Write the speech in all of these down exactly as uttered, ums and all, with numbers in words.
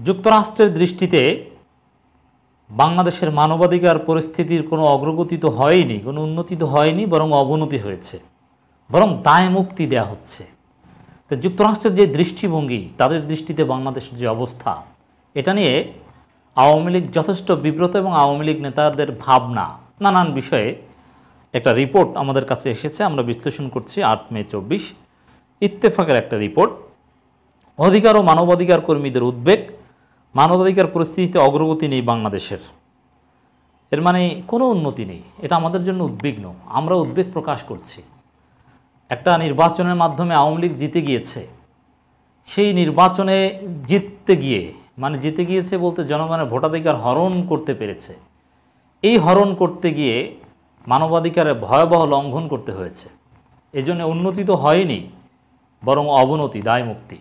যুক্তরাষ্ট্রের দৃষ্টিতে বাংলাদেশের মানবাধিকার পরিস্থিতির কোনো অগ্রগতি তো হয়নি, কোনো উন্নতি তো হয়নি, বরং অবনতি হয়েছে, বরং দায় মুক্তি দেয়া হচ্ছে। তো যুক্তরাষ্ট্রের যে দৃষ্টিভঙ্গি, তাদের দৃষ্টিতে বাংলাদেশের যে অবস্থা, এটা নিয়ে আওয়ামী লীগ যথেষ্ট বিব্রত এবং আওয়ামী লীগ নেতাদের ভাবনা নানান বিষয়ে একটা রিপোর্ট আমাদের কাছে এসেছে, আমরা বিশ্লেষণ করছি। আট মে চব্বিশ ইত্তেফাকের একটা রিপোর্ট। অধিকার ও মানবাধিকার কর্মীদের উদ্বেগ, মানবাধিকার পরিস্থিতিতে অগ্রগতি নেই বাংলাদেশের। এর মানে কোনো উন্নতি নেই, এটা আমাদের জন্য উদ্বিগ্ন, আমরা উদ্বেগ প্রকাশ করছি। একটা নির্বাচনের মাধ্যমে আওয়ামী লীগ জিতে গিয়েছে, সেই নির্বাচনে জিততে গিয়ে মানে জিতে গিয়েছে বলতে জনগণের ভোটাধিকার হরণ করতে পেরেছে। এই হরণ করতে গিয়ে মানবাধিকারের ভয়াবহ লঙ্ঘন করতে হয়েছে। এই জন্য উন্নতি তো হয়নি, বরং অবনতি, দায় মুক্তি।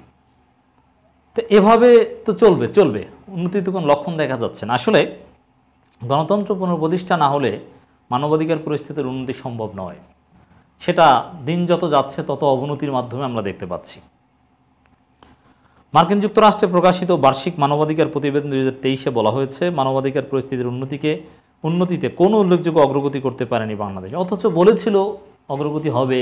তো এভাবে তো চলবে চলবে উন্নতির তো কোনো লক্ষণ দেখা যাচ্ছে না। আসলে গণতন্ত্র পুনঃপ্রতিষ্ঠা না হলে মানবাধিকার পরিস্থিতির উন্নতি সম্ভব নয়। সেটা দিন যত যাচ্ছে তত অবনতির মাধ্যমে আমরা দেখতে পাচ্ছি। মার্কিন যুক্তরাষ্ট্রে প্রকাশিত বার্ষিক মানবাধিকার প্রতিবেদন দুই হাজার তেইশে বলা হয়েছে, মানবাধিকার পরিস্থিতির উন্নতিকে উন্নতিতে কোনো উল্লেখযোগ্য অগ্রগতি করতে পারেনি বাংলাদেশ। অথচ বলেছিল অগ্রগতি হবে।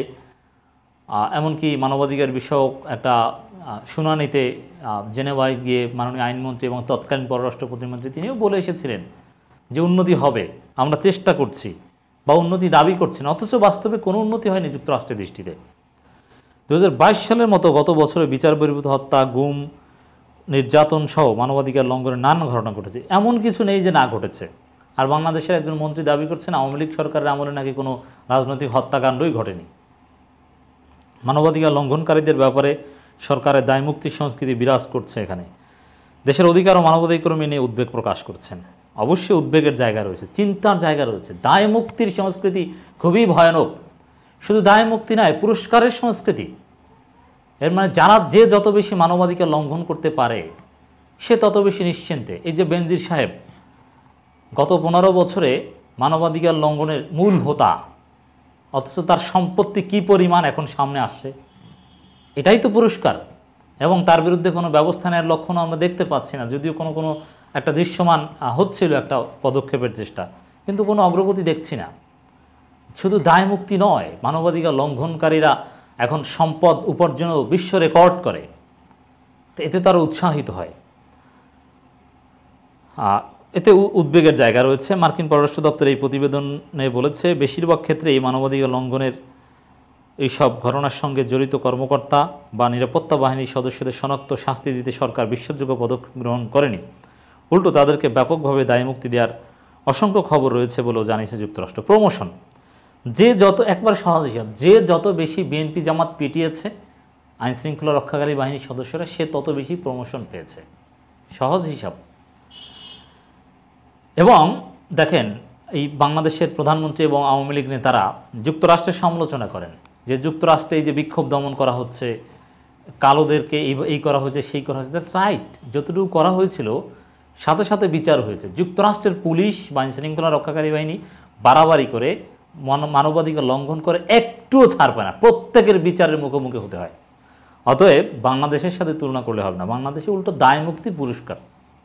এমনকি মানবাধিকার বিষয়ক একটা শুনানিতে জেনেভায় গিয়ে মাননীয় আইনমন্ত্রী এবং তৎকালীন পররাষ্ট্র প্রতিমন্ত্রী তিনিও বলে এসেছিলেন যে উন্নতি হবে, আমরা চেষ্টা করছি বা উন্নতি দাবি করছেন। অথচ বাস্তবে কোনো উন্নতি হয়নি যুক্তরাষ্ট্রের দৃষ্টিতে। দু হাজার বাইশ সালের মতো গত বছরে বিচার বহির্ভূত হত্যা, গুম, নির্যাতন সহ মানবাধিকার লঙ্ঘনের নানান ঘটনা ঘটেছে। এমন কিছু নেই যে না ঘটেছে। আর বাংলাদেশের একজন মন্ত্রী দাবি করছেন আওয়ামী লীগ সরকারের আমলে নাকি কোনো রাজনৈতিক হত্যাকাণ্ডই ঘটেনি। মানবাধিকার লঙ্ঘনকারীদের ব্যাপারে সরকারের দায়মুক্তির সংস্কৃতি বিরাজ করছে। এখানে দেশের অধিকার ও মানবাধিকার কর্মী নিয়ে উদ্বেগ প্রকাশ করছেন। অবশ্যই উদ্বেগের জায়গা রয়েছে, চিন্তার জায়গা রয়েছে। দায়মুক্তির সংস্কৃতি খুবই ভয়ানক। শুধু দায়মুক্তি নয়, পুরস্কারের সংস্কৃতি। এর মানে যারা যে যত বেশি মানবাধিকার লঙ্ঘন করতে পারে সে তত বেশি নিশ্চিন্তে। এই যে বেনজির সাহেব গত পনেরো বছরে মানবাধিকার লঙ্ঘনের মূল হোতা, অথচ তার সম্পত্তি কি পরিমাণ এখন সামনে আসছে, এটাই তো পুরস্কার। এবং তার বিরুদ্ধে কোনো ব্যবস্থা নেওয়ার লক্ষণও আমরা দেখতে পাচ্ছি না, যদিও কোনো কোনো একটা দৃশ্যমান হচ্ছিল একটা পদক্ষেপের চেষ্টা, কিন্তু কোনো অগ্রগতি দেখছি না। শুধু দায় মুক্তি নয়, মানবাধিকার লঙ্ঘনকারীরা এখন সম্পদ উপার্জনেও বিশ্ব রেকর্ড করে, তো এতে তারা উৎসাহিত হয়। এতে উদ্বেগের জায়গা রয়েছে। মার্কিন পররাষ্ট্র দপ্তর এই প্রতিবেদনে বলেছে, বেশিরভাগ ক্ষেত্রে এই মানবাধিকার লঙ্ঘনের এইসব ঘটনার সঙ্গে জড়িত কর্মকর্তা বা নিরাপত্তা বাহিনীর সদস্যদের শনাক্ত শাস্তি দিতে সরকার বিশ্বাসযোগ্য পদক্ষেপ গ্রহণ করেনি, উল্টো তাদেরকে ব্যাপকভাবে দায়মুক্তি দেওয়ার অসংখ্য খবর রয়েছে বলেও জানিয়েছে যুক্তরাষ্ট্র। প্রমোশন, যে যত একবার সহজ হিসাব, যে যত বেশি বিএনপি জামাত পিটিয়েছে আইনশৃঙ্খলা রক্ষাকারী বাহিনীর সদস্যরা, সে তত বেশি প্রমোশন পেয়েছে। সহজ হিসাব। এবং দেখেন, এই বাংলাদেশের প্রধানমন্ত্রী এবং আওয়ামী লীগ নেতারা যুক্তরাষ্ট্রের সমালোচনা করেন যে যুক্তরাষ্ট্রে এই যে বিক্ষোভ দমন করা হচ্ছে, কালোদেরকে এই এই করা হয়েছে, সেই করা হয়েছে। দ্যাটস রাইট, যতটুকু করা হয়েছিল সাথে সাথে বিচার হয়েছে। যুক্তরাষ্ট্রের পুলিশ বা আইনশৃঙ্খলা রক্ষাকারী বাহিনী বাড়াবাড়ি করে মানবাধিকার লঙ্ঘন করে একটুও ছাড় পায় না, প্রত্যেকের বিচারের মুখোমুখি হতে হয়। অতএব বাংলাদেশের সাথে তুলনা করলে হবে না, বাংলাদেশে উল্টো দায়মুক্তি পুরস্কার।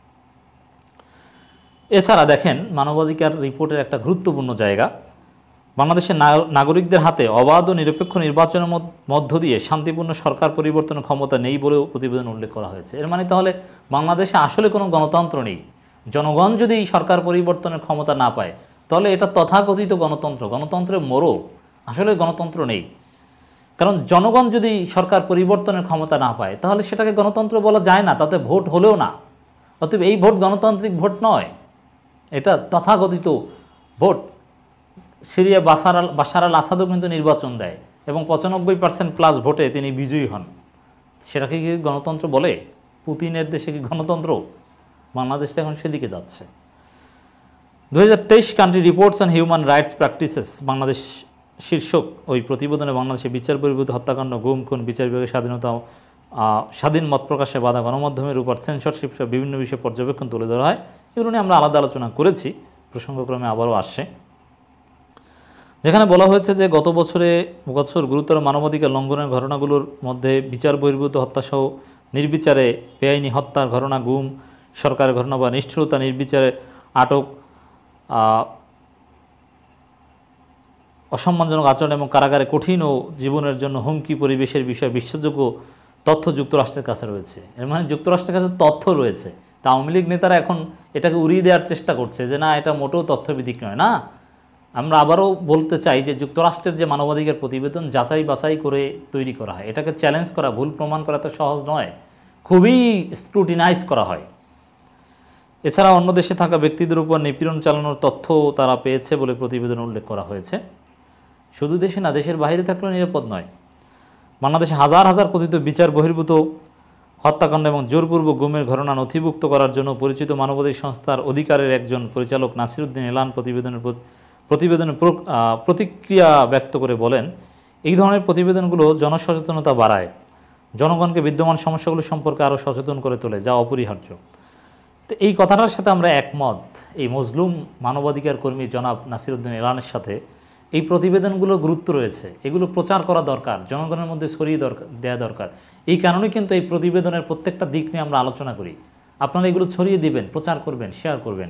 এছাড়া দেখেন, মানবাধিকার রিপোর্টের একটা গুরুত্বপূর্ণ জায়গা, বাংলাদেশের নাগরিকদের হাতে অবাধ ও নিরপেক্ষ নির্বাচনের মধ্য দিয়ে শান্তিপূর্ণ সরকার পরিবর্তনের ক্ষমতা নেই বলেও প্রতিবেদন উল্লেখ করা হয়েছে। এর মানে তাহলে বাংলাদেশে আসলে কোনো গণতন্ত্র নেই। জনগণ যদি সরকার পরিবর্তনের ক্ষমতা না পায়, তাহলে এটা তথাকথিত গণতন্ত্র, গণতন্ত্রের মোড়ক। আসলে গণতন্ত্র নেই, কারণ জনগণ যদি সরকার পরিবর্তনের ক্ষমতা না পায়, তাহলে সেটাকে গণতন্ত্র বলা যায় না, তাতে ভোট হলেও না। অতএব এই ভোট গণতান্ত্রিক ভোট নয়, এটা তথাকথিত vote. Syria Bashar al Bashar al আসাদও কিন্তু নির্বাচন দেয় এবং পঁচানব্বই পার্সেন্ট প্লাস ভোটে তিনি বিজয়ী হন। সেটাকে কি গণতন্ত্র বলে? পুতিনের দেশে কি গণতন্ত্র? বাংলাদেশ এখন সেদিকে যাচ্ছে। দু হাজার তেইশ country reports on human rights practices Bangladesh শীর্ষক ওই প্রতিবেদনে বাংলাদেশে বিচার বহির্ভূত হত্যাকাণ্ড, গুম খুন, বিচার বিভাগের স্বাধীনতা, স্বাধীন মত প্রকাশে বাধা, গণমাধ্যমের উপর সেন্সরশিপ সহ বিভিন্ন বিষয়ে পর্যবেক্ষণ তুলে ধরা হয়। এগুলো নিয়ে আমরা আলাদা আলোচনা করেছি, প্রসঙ্গক্রমে আবারও আসছে, যেখানে বলা হয়েছে যে গত বছরে বছর গুরুতর মানবাধিকার লঙ্ঘনের ঘটনাগুলোর মধ্যে বিচার বহির্ভূত হত্যাসহ নির্বিচারে বেআইনি হত্যার ঘটনা, গুম, সরকারের ঘটনা বা নিষ্ঠুরতা, নির্বিচারে আটক, অসম্মানজনক আচরণ এবং কারাগারে কঠিন ও জীবনের জন্য হুমকি পরিবেশের বিষয়ে বিশ্বাসযোগ্য তথ্য যুক্তরাষ্ট্রের কাছে রয়েছে। এর মানে যুক্তরাষ্ট্রের কাছে তথ্য রয়েছে। তা আওয়ামী লীগ নেতারা এখন এটাকে উড়িয়ে দেওয়ার চেষ্টা করছে যে না, এটা মোটেও তথ্যভিত্তিক নয়। না, আমরা আবারও বলতে চাই যে যুক্তরাষ্ট্রের যে মানবাধিকার প্রতিবেদন যাচাই বাছাই করে তৈরি করা হয়, এটাকে চ্যালেঞ্জ করা, ভুল প্রমাণ করা তো সহজ নয়, খুবই স্ক্রুটিনাইজ করা হয়। এছাড়া অন্য দেশে থাকা ব্যক্তিদের উপর নিপীড়ন চালানোর তথ্য তারা পেয়েছে বলে প্রতিবেদনে উল্লেখ করা হয়েছে। শুধু দেশে না, দেশের বাইরে থাকলেও নিরাপদ নয়। বাংলাদেশে হাজার হাজার কথিত বিচার বহির্ভূত হত্যাকাণ্ড এবং জোরপূর্বক গুমের ঘটনা নথিভুক্ত করার জন্য পরিচিত মানবাধিকার সংস্থার অধিকারের একজন পরিচালক নাসিরউদ্দিন এলান প্রতিবেদনের প্রতিবেদনের প্রতিক্রিয়া ব্যক্ত করে বলেন, এই ধরনের প্রতিবেদনগুলো জনসচেতনতা বাড়ায়, জনগণকে বিদ্যমান সমস্যাগুলো সম্পর্কে আরও সচেতন করে তোলে, যা অপরিহার্য। তো এই কথাটার সাথে আমরা একমত। এই মজলুম মানবাধিকার কর্মী জনাব নাসিরউদ্দিন এলানের সাথে এই প্রতিবেদনগুলো গুরুত্ব রয়েছে, এগুলো প্রচার করা দরকার, জনগণের মধ্যে ছড়িয়ে দরকার দেওয়া দরকার। এই কারণে কিন্তু এই প্রতিবেদনের প্রত্যেকটা দিক নিয়ে আমরা আলোচনা করি। আপনারা এগুলো ছড়িয়ে দিবেন, প্রচার করবেন, শেয়ার করবেন।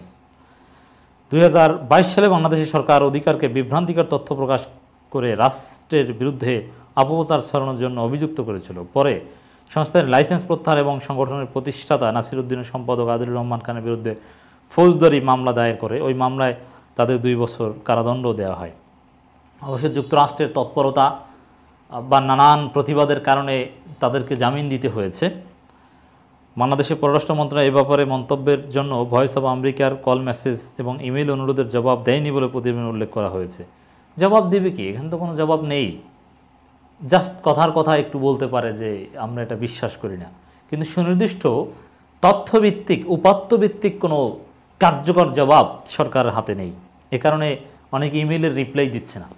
দুই হাজার বাইশ সালে বাংলাদেশের সরকার অধিকারকে বিভ্রান্তিকর তথ্য প্রকাশ করে রাষ্ট্রের বিরুদ্ধে অপপ্রচার ছড়ানোর জন্য অভিযুক্ত করেছিল। পরে সংস্থার লাইসেন্স প্রত্যাহার এবং সংগঠনের প্রতিষ্ঠাতা নাসিরউদ্দিনের সম্পাদক আদিলুর রহমান খানের বিরুদ্ধে ফৌজদারি মামলা দায়ের করে ওই মামলায় তাদের দুই বছর কারাদণ্ড দেওয়া হয়। অবশ্য যুক্তরাষ্ট্রের তৎপরতা বা নানান প্রতিবাদের কারণে তাদেরকে জামিন দিতে হয়েছে। বাংলাদেশের পররাষ্ট্র মন্ত্রণালয় এ ব্যাপারে মন্তব্যের জন্য ভয়েস অব আমেরিকার কল মেসেজ এবং ইমেইল অনুরোধের জবাব দেয়নি বলে প্রতিবেদনে উল্লেখ করা হয়েছে। জবাব দেবে কি? এখানে তো কোনো জবাব নেই। জাস্ট কথার কথা একটু বলতে পারে যে আমরা এটা বিশ্বাস করি না, কিন্তু সুনির্দিষ্ট তথ্যভিত্তিক উপাত্তভিত্তিক কোনো কার্যকর জবাব সরকারের হাতে নেই। এ কারণে অনেকে ইমেইলের রিপ্লাই দিচ্ছে না।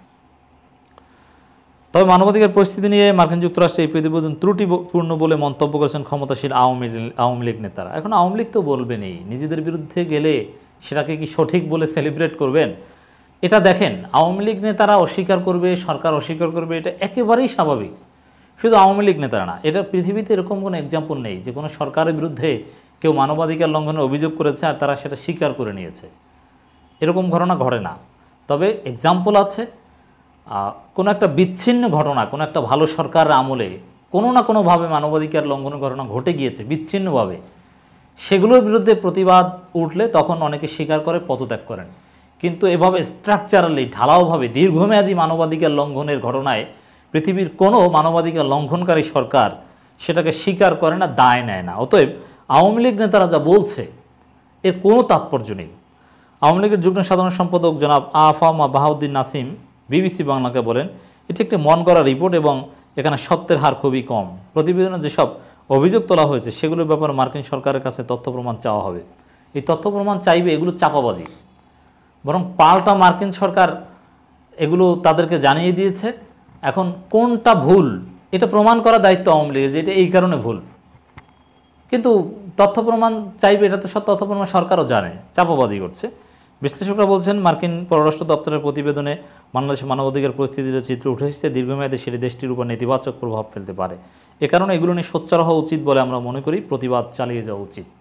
তবে মানবাধিকার পরিস্থিতি নিয়ে মার্কিন যুক্তরাষ্ট্রে এই প্রতিবেদন ত্রুটিপূর্ণ বলে মন্তব্য করেছেন ক্ষমতাসীন আওয়ামী আওয়ামী লীগ নেতারা। এখন আওয়ামী লীগ তো বলবেনই, নিজেদের বিরুদ্ধে গেলে সেটাকে কি সঠিক বলে সেলিব্রেট করবেন? এটা দেখেন, আওয়ামী লীগ নেতারা অস্বীকার করবে, সরকার অস্বীকার করবে, এটা একেবারেই স্বাভাবিক। শুধু আওয়ামী লীগ নেতারা না, এটা পৃথিবীতে এরকম কোনো এক্সাম্পল নেই যে কোনো সরকারের বিরুদ্ধে কেউ মানবাধিকার লঙ্ঘনের অভিযোগ করেছে আর তারা সেটা স্বীকার করে নিয়েছে। এরকম ঘটনা ঘটে না। তবে এক্সাম্পল আছে, কোনো একটা বিচ্ছিন্ন ঘটনা, কোনো একটা ভালো সরকারের আমলে কোনো না কোনোভাবে মানবাধিকার লঙ্ঘনের ঘটনা ঘটে গিয়েছে বিচ্ছিন্নভাবে, সেগুলোর বিরুদ্ধে প্রতিবাদ উঠলে তখন অনেকে স্বীকার করে, পদত্যাগ করেন। কিন্তু এভাবে স্ট্রাকচারালি ঢালাওভাবে দীর্ঘমেয়াদী মানবাধিকার লঙ্ঘনের ঘটনায় পৃথিবীর কোনো মানবাধিকার লঙ্ঘনকারী সরকার সেটাকে স্বীকার করে না, দায় নেয় না। অতএব আওয়ামী লীগ নেতারা যা বলছে এর কোনো তাৎপর্য নেই। আওয়ামী লীগের যুগ্ম সাধারণ সম্পাদক জনাব আফামা বাহাউদ্দিন নাসিম বিবিসি বাংলাকে বলেন, এটি একটি মন গড়া রিপোর্ট এবং এখানে সত্যের হার খুবই কম। প্রতিবেদনে যেসব অভিযোগ তোলা হয়েছে সেগুলোর ব্যাপারে মার্কিন সরকারের কাছে তথ্য প্রমাণ চাওয়া হবে। এই তথ্য প্রমাণ চাইবে, এগুলো চাপাবাজি। বরং পাল্টা মার্কিন সরকার এগুলো তাদেরকে জানিয়ে দিয়েছে। এখন কোনটা ভুল এটা প্রমাণ করার দায়িত্ব আওয়ামী লীগের, যে এটা এই কারণে ভুল। কিন্তু তথ্য প্রমাণ চাইবে, এটা তো সব তথ্য প্রমাণ সরকারও জানে, চাপাবাজি করছে। বিশ্লেষকরা বলছেন, মার্কিন পররাষ্ট্র দপ্তরের প্রতিবেদনে বাংলাদেশের মানবাধিকার পরিস্থিতির চিত্র উঠে এসেছে, দীর্ঘমেয়াদে সেটি দেশটির উপর নেতিবাচক প্রভাব ফেলতে পারে। এ কারণে এগুলো নিয়ে সোচ্চার হওয়া উচিত বলে আমরা মনে করি, প্রতিবাদ চালিয়ে যাওয়া উচিত।